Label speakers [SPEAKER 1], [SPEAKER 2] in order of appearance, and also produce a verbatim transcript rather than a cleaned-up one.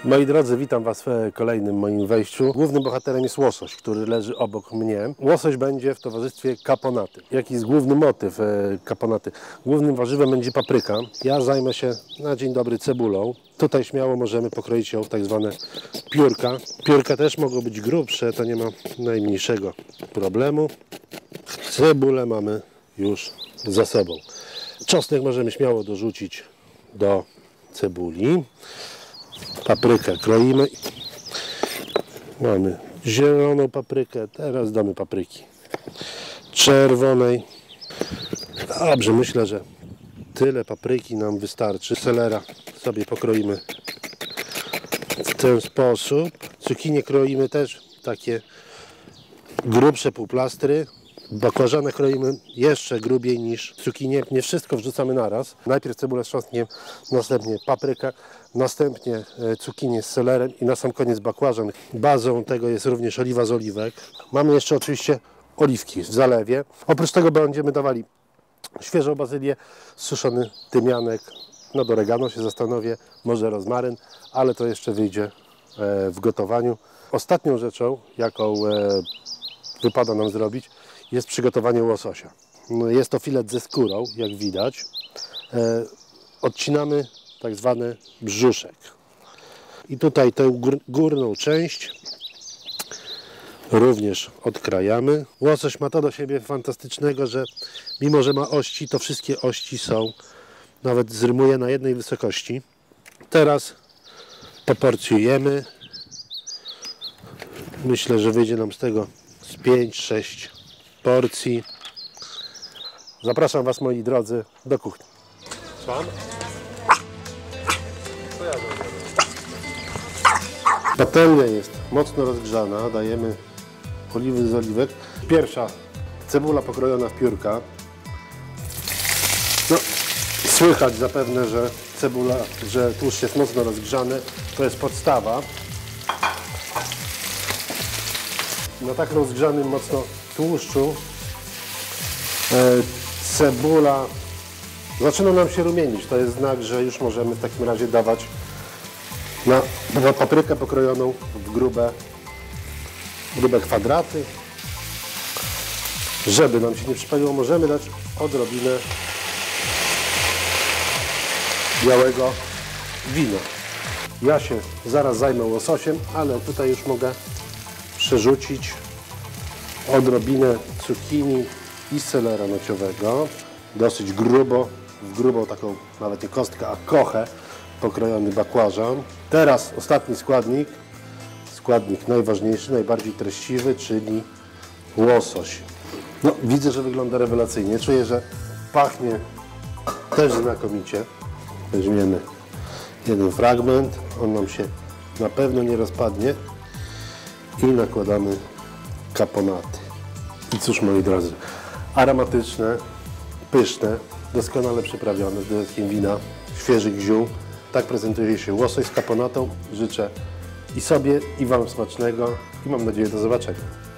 [SPEAKER 1] Moi drodzy, witam Was w kolejnym moim wejściu. Głównym bohaterem jest łosoś, który leży obok mnie. Łosoś będzie w towarzystwie kaponaty. Jaki jest główny motyw kaponaty? Głównym warzywem będzie papryka. Ja zajmę się na dzień dobry cebulą. Tutaj śmiało możemy pokroić ją w tak zwane piórka. Piórka też mogą być grubsze, to nie ma najmniejszego problemu. Cebulę mamy już za sobą. Czosnek możemy śmiało dorzucić do cebuli. Paprykę kroimy. Mamy zieloną paprykę, teraz damy papryki czerwonej. Dobrze, myślę, że tyle papryki nam wystarczy. Selera sobie pokroimy w ten sposób. Cukinie kroimy też takie grubsze półplastry. Bakłażany kroimy jeszcze grubiej niż cukinie. Nie wszystko wrzucamy naraz. Najpierw cebulę z czosnkiem, następnie paprykę, następnie cukinię z selerem i na sam koniec bakłażan. Bazą tego jest również oliwa z oliwek. Mamy jeszcze oczywiście oliwki w zalewie. Oprócz tego będziemy dawali świeżą bazylię, suszony tymianek. No do oregano się zastanowię, może rozmaryn, ale to jeszcze wyjdzie w gotowaniu. Ostatnią rzeczą, jaką wypada nam zrobić, jest przygotowanie łososia. Jest to filet ze skórą, jak widać. E, odcinamy tak zwany brzuszek. I tutaj tę górną część również odkrajamy. Łosoś ma to do siebie fantastycznego, że mimo, że ma ości, to wszystkie ości są, nawet zrymuje na jednej wysokości. Teraz poporcjujemy. Myślę, że wyjdzie nam z tego z pięć sześć porcji. Zapraszam Was, moi drodzy, do kuchni. Słucham? Co ja zrobię? Patelnia jest mocno rozgrzana. Dajemy oliwy z oliwek. Pierwsza cebula pokrojona w piórka. No, słychać zapewne, że cebula, że tłuszcz jest mocno rozgrzany. To jest podstawa. Na tak rozgrzanym mocno tłuszczu e, cebula zaczyna nam się rumienić. To jest znak, że już możemy w takim razie dawać na, na paprykę pokrojoną w grube, grube kwadraty. Żeby nam się nie przypaliło, możemy dać odrobinę białego wina. Ja się zaraz zajmę łososiem, ale tutaj już mogę przerzucić odrobinę cukinii i selera nociowego, dosyć grubo, w grubą taką, nawet nie kostkę, a kochę, pokrojony bakłażan. Teraz ostatni składnik, składnik najważniejszy, najbardziej treściwy, czyli łosoś. No, widzę, że wygląda rewelacyjnie, czuję, że pachnie też znakomicie. Weźmiemy jeden fragment, on nam się na pewno nie rozpadnie. I nakładamy kaponaty. I cóż, moi drodzy, aromatyczne, pyszne, doskonale przyprawione z dodatkiem wina, świeżych ziół. Tak prezentuje się łosoś z kaponatą. Życzę i sobie, i Wam smacznego i mam nadzieję do zobaczenia.